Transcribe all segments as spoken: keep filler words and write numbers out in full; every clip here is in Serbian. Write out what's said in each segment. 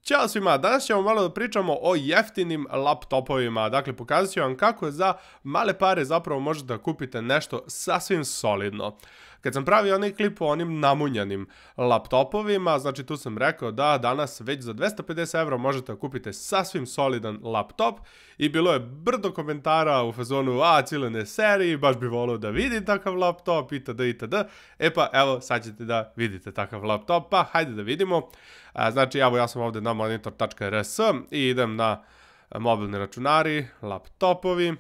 Ćao svima, danas ćemo malo da pričamo o jeftinim laptopovima, dakle pokazat ću vam kako za male pare zapravo možete da kupite nešto sasvim solidno. Kad sam pravio onaj klip o onim namunjanim laptopovima, znači tu sam rekao da danas već za dvesta pedeset evra možete da kupite sasvim solidan laptop i bilo je brdo komentara u fazonu a cilene seriji, baš bi volio da vidim takav laptop itd. itd. E pa evo sad ćete da vidite takav laptop, pa hajde da vidimo. A, znači evo ja sam ovdje na monitor tačka r s i idem na mobilni računari, laptopovi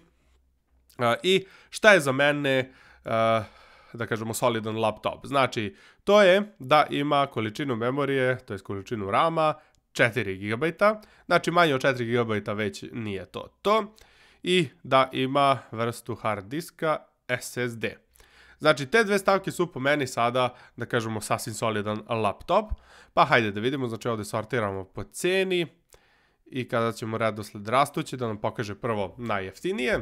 a, i šta je za mene a, da kažemo solidan laptop. Znači, to je da ima količinu memorije, to je količinu rama, četiri gigabajta, znači manje od četiri gigabajta već nije to to, i da ima vrstu hard diska S S D. Znači, te dve stavke su po meni sada, da kažemo, sasvim solidan laptop, pa hajde da vidimo, znači ovdje sortiramo po ceni i kada ćemo redosled rastući da nam pokaže prvo najjeftinije.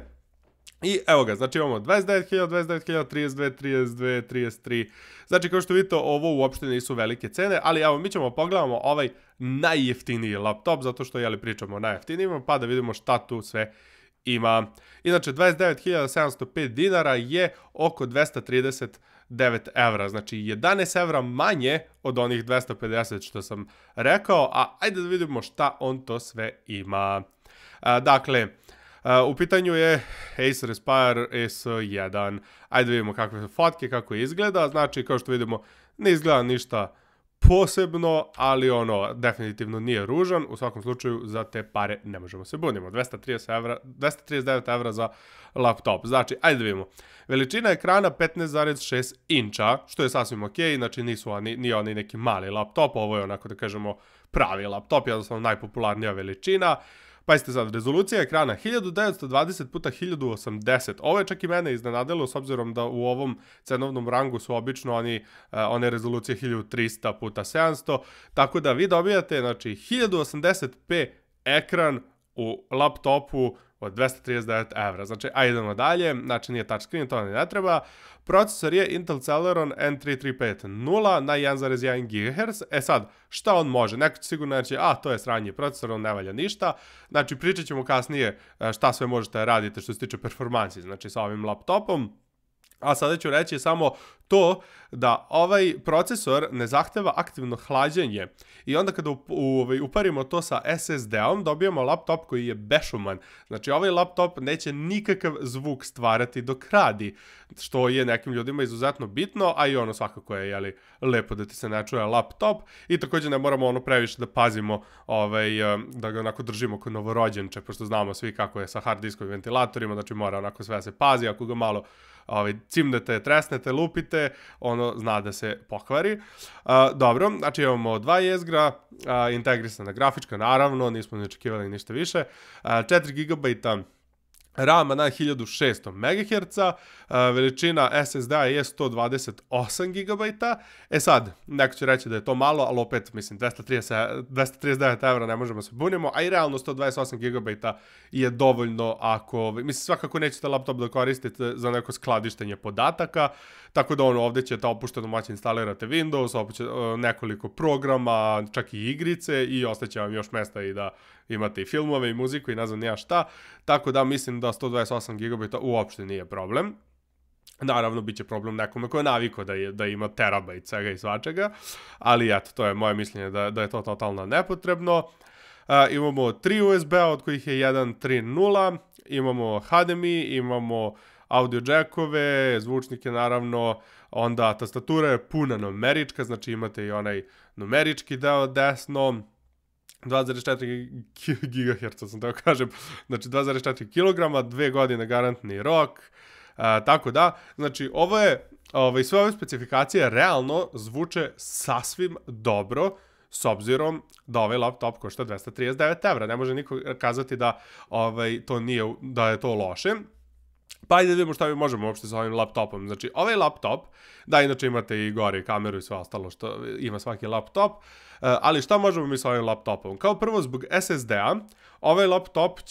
I evo ga, znači imamo dvadeset devet hiljada, dvadeset devet hiljada, trideset dve, trideset dve, trideset tri. Znači kao što vidite ovo uopšte nisu velike cene, ali evo mi ćemo pogledamo ovaj najjeftiniji laptop, zato što jeli pričamo o najjeftinijima, pa da vidimo šta tu sve ima. Inače dvadeset devet hiljada sedamsto pet dinara je oko dvesta trideset devet evra, znači jedanaest evra manje od onih dvesta pedeset što sam rekao, a ajde da vidimo šta on to sve ima. A, dakle, Uh, u pitanju je Acer Aspire S jedan. Ajde da vidimo kakve su fotke, kako izgleda. Znači, kao što vidimo, ne izgleda ništa posebno, ali ono, definitivno nije ružan. U svakom slučaju, za te pare ne možemo se bunimo. dvesta trideset devet evra za laptop. Znači, ajde da vidimo. Veličina ekrana petnaest zarez šest inča, što je sasvim ok. Znači, nisu oni, nije oni neki mali laptop. Ovo je onako da kažemo pravi laptop, jednostavno najpopularnija veličina. Pazite sad, rezolucija ekrana hiljadu devetsto dvadeset puta hiljadu osamdeset. Ovo je čak i mene iznenadilo s obzirom da u ovom cenovnom rangu su obično oni, uh, one rezolucije hiljadu trista puta sedamsto. Tako da vi dobijate znači, hiljadu osamdeset p ekran u laptopu od dvesta trideset devet evra. Znači, ajde idemo dalje. Znači, nije touchscreen, to ne treba. Procesor je Intel Celeron N tri tri pet nula na jedan zarez jedan gigaherca. E sad, šta on može? Neko će sigurno reći, a, to je sranji procesor, on ne valja ništa. Znači, pričat ćemo kasnije šta sve možete da radite što se tiče performansi, znači, sa ovim laptopom. A sada ću reći samo to da ovaj procesor ne zahteva aktivno hlađenje i onda kada uparimo to sa S S D-om dobijemo laptop koji je bešuman. Znači ovaj laptop neće nikakav zvuk stvarati dok radi, što je nekim ljudima izuzetno bitno, a i ono svakako je jeli, lepo da ti se ne čuje laptop i također ne moramo ono previše da pazimo ovaj, da ga onako držimo kod novorođenče, pošto znamo svi kako je sa hard diskom i ventilatorima, znači mora onako sve se pazi, ako ga malo ovaj, cimnete, tresnete, lupite, ono zna da se pokvari. Uh, dobro, znači imamo dva jezgra, uh, integrisana grafička, naravno, nismo ni očekivali ništa više, uh, četiri gigabajta rama na hiljadu šesto megaherca, uh, veličina S S D-a je sto dvadeset osam gigabajta. E sad, neko će reći da je to malo, ali opet, mislim, dvesta trideset devet evra ne možemo se bunimo, a i realno sto dvadeset osam gigabajta je dovoljno ako, mislim, svakako nećete laptop da koristite za neko skladištenje podataka, tako da ono, ovdje ćete opušteno moći instalirate Windows, opet nekoliko programa, čak i igrice i ostaće vam još mesta i da imate i filmove i muziku i ne znam nija šta, tako da mislim da sto dvadeset osam gigabajta uopšte nije problem. Naravno, bit će problem nekome ko je navikao da, je, da ima terabajt svega i svačega, ali eto, to je moje mišljenje da, da je to totalno nepotrebno. Uh, imamo tri U S B-a, od kojih je jedan tri nula, imamo H D M I, imamo audio jackove, zvučnike naravno, onda tastatura je puna numerička, znači imate i onaj numerički deo desno, dva zarez četiri gigaherca sam teo kažem, znači dva zarez četiri kilograma, dve godine garantni rok, uh, tako da, znači ovo je, ovaj, sve ove specifikacije realno zvuče sasvim dobro, s obzirom da ovaj laptop košta dvesta trideset devet evra, ne može niko kazati da, ovaj, to nije, da je to loše. Pa ajde da vidimo šta mi možemo uopšte sa ovim laptopom. Znači, ovaj laptop, da, inače imate i gore kameru i sve ostalo što ima svaki laptop, ali šta možemo mi sa ovim laptopom? Kao prvo, zbog S S D-a, ovaj laptop će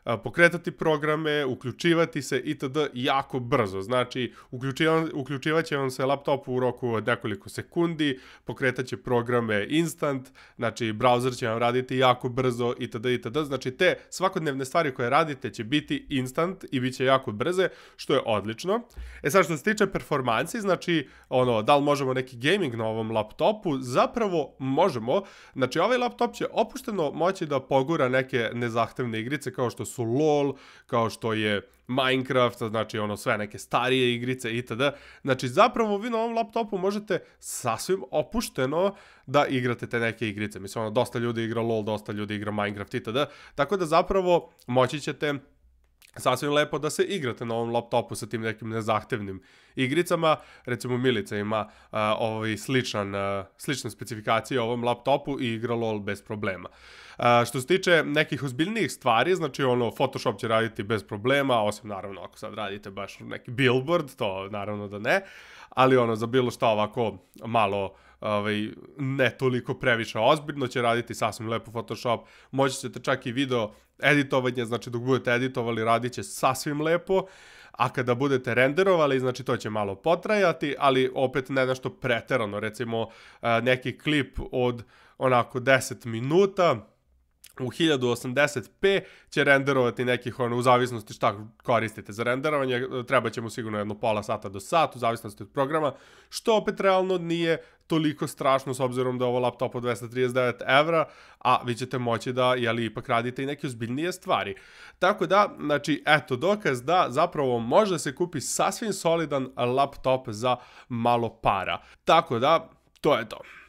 pokretati programe, uključivati se itd. Jako brzo. Znači, uključivat će vam se laptop u roku od nekoliko sekundi, pokretat će programe instant, znači browser će vam raditi jako brzo itd. itd. Znači, te svakodnevne stvari koje radite će biti instant i bit će jako brze, što je odlično. E sad, što se tiče performansi, znači, ono, da li možemo neki gaming na ovom laptopu? Zapravo možemo. Znači, ovaj laptop će opušteno moći da pogura neke nezahtevne igrice kao što su LOL, kao što je Minecraft, znači ono sve neke starije igrice itd. Znači zapravo vi na ovom laptopu možete sasvim opušteno da igrate te neke igrice. Mislim, ono, dosta ljudi igra LOL, dosta ljudi igra Minecraft itd. Tako da zapravo moći ćete sasvim lepo da se igrate na ovom laptopu sa tim nekim nezahtevnim igricama. Recimo Milica ima uh, ovaj sličan, uh, slične specifikacije ovom laptopu i igra LOL bez problema. Uh, što se tiče nekih ozbiljnijih stvari, znači ono, Photoshop će raditi bez problema, osim naravno ako sad radite baš neki billboard, to naravno da ne, ali ono, za bilo šta ovako malo ovaj, ne toliko previše ozbiljno će raditi sasvim lepo Photoshop. Moći ćete čak i video editovanje, znači dok budete editovali radit će sasvim lepo, a kada budete renderovali, znači to će malo potrajati, ali opet ne nešto preterano, recimo neki klip od onako deset minuta, u hiljadu osamdeset p će renderovati nekih, ono, u zavisnosti šta koristite za renderovanje, treba će mu sigurno jedno pola sata do sat, u zavisnosti od programa, što opet realno nije toliko strašno s obzirom da je ovo laptop od dvesta trideset devet evra, a vi ćete moći da, jeli, ipak radite i neke ozbiljnije stvari. Tako da, znači, eto dokaz da zapravo može se kupi sasvim solidan laptop za malo para. Tako da, to je to.